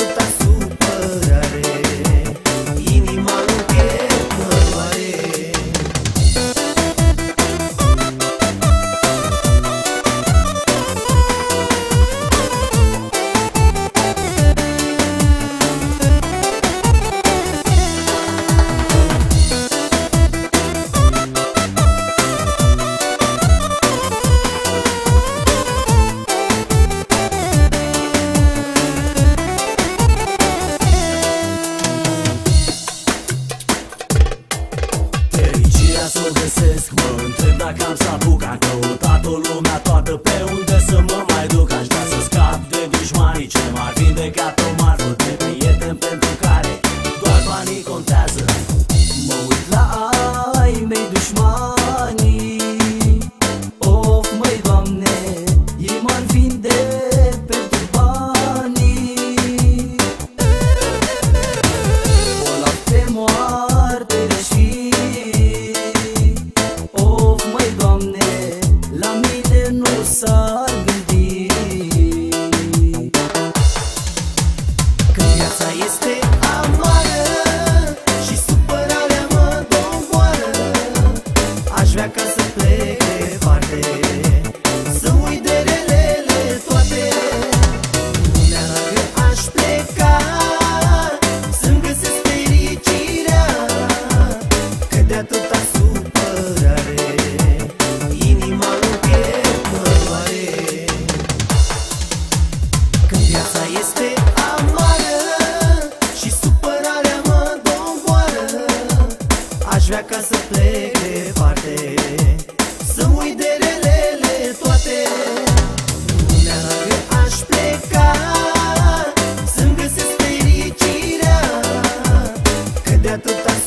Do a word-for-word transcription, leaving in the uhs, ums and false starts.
atâta supărare, inima în piept mă doare. Să o găsesc, mă întreb dacă am să apuc. Am căutat-o lumea toată, pe unde să mă mai duc. Aș vrea să scap de dușmanii ce m-ar vindecat o marfă, de prieteni pentru care doar banii contează. Mă uit la ai mei dușmanii, of, măi, Doamne, ei m-ar vinde pentru banii. Bolnav pe moarte de-aș fi, nu s-ar gândi. Când viața este amară și supărarea mă doboară, aș vrea ca să plec departe, să uit de relele toate. Lumea largă aș pleca, să-mi găsesc fericirea, că de atâta supărare inima în piept mă doare. Când viața este amară și supărarea mă doboară, aș vrea ca să plec departe, să uit de relele toate. Lumea largă aș pleca, să-mi găsesc fericirea, că de atâta